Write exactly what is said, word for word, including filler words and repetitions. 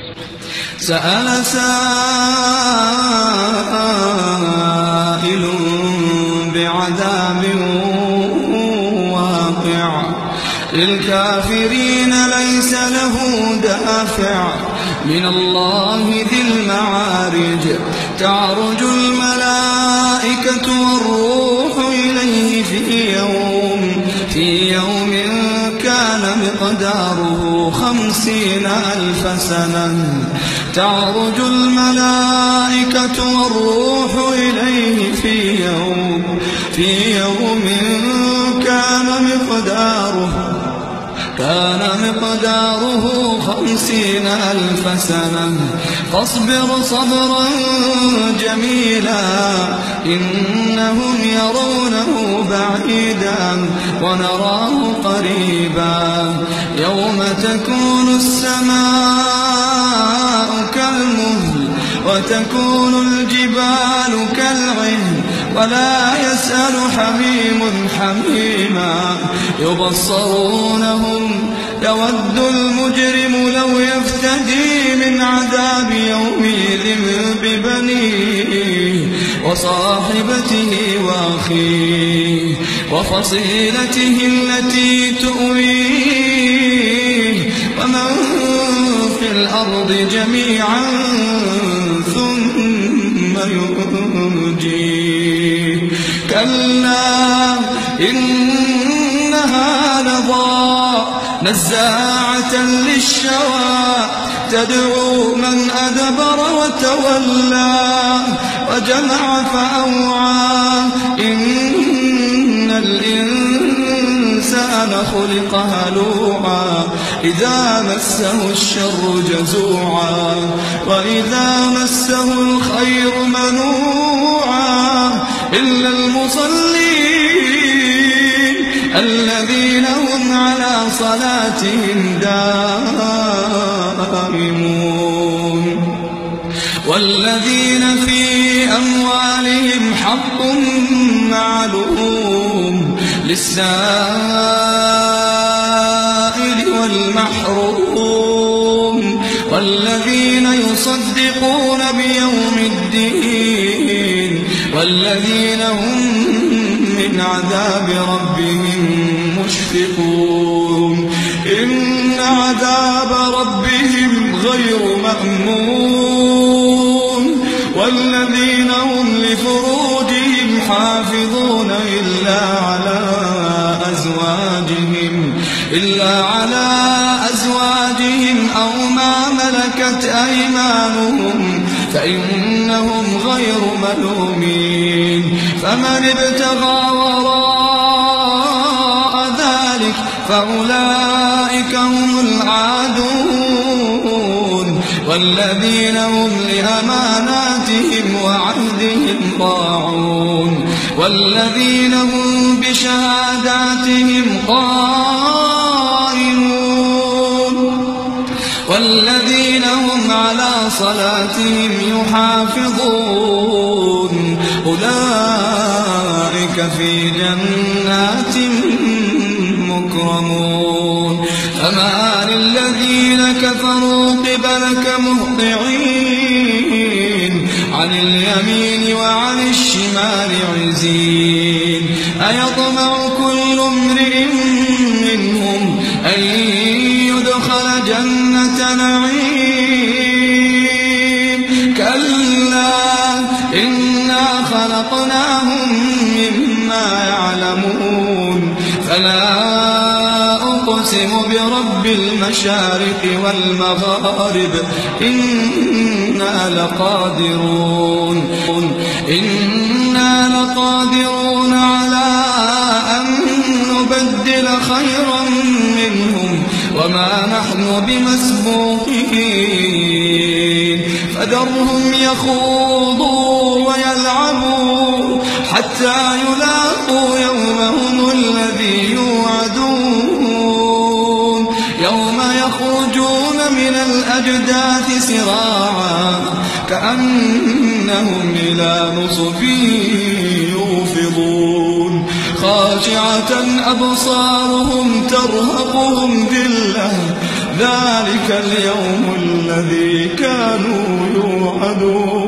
سأل سائل بعذاب واقع للكافرين ليس له دافع من الله ذي المعارج تعرج الملائكة والروح إليه في يوم في يوم كان مقداره خمسين ألف سنة تعرج الملائكة والروح إليه في يوم في يوم كان مقداره كان مقداره خمسين ألف سنة فاصبر صبرا جميلا إنهم يرونه بعيدا ونراه قريبا يوم تكون السماء كالمهل وتكون الجبال كالعهن ولا يسأل حميم حميما يبصرونهم يود المجرم لو يفتدي من عذاب يومئذ ببنيه وصاحبته وأخيه وفصيلته التي تؤويه ومن في الأرض جميعا ثم ينجيه كلا إنها لظى نزاعة للشوى تدعو من أدبر وتولى وجمع فأوعى إن الإنسان خلق هلوعا إذا مسه الشر جزوعا وإذا مسه الخير منوعا إلا المصلين الذين هم على صلاتهم دائمون والذين في أموالهم حق معلوم للسائل والمحروم والذين يصدقون بيوم الدين والذين هم من عذاب ربهم مشفقون إن عذاب ربهم غير مأمون والذين هم لفروجهم حافظون إلا على أزواجهم إلا على أزواجهم أو ما ملكت أيمانهم فإنهم غير ملومين فمن ابتغى وراء ذلك فأولئك هم العادون والذين هم لأماناتهم وعهدهم راعون والذين هم بشهاداتهم قائمون والذين هم على صلاتهم يحافظون أولئك في جنات مكرمون فما للذين كفروا قبلك مهطعين عن اليمين وعن الشمال عزين أيطمع كل امرئ منهم أن يدخل جنة نعيم كلا إنا خلقناهم مما يعلمون فلا أقسم برب المشارق والمغارب إنا لقادرون إنا لقادرون على أن نبدل خيرا منهم وما نحن بمسبوقين فذرهم يخوضوا ويلعبوا حتى يلاقوا يومهم الذي يوعدون يوم يخرجون من الأجداث سراعا كأنهم إلى نصب يوفضون خاشعة أبصارهم ترهقهم ذلة ذلك اليوم الذي كانوا يوعدون.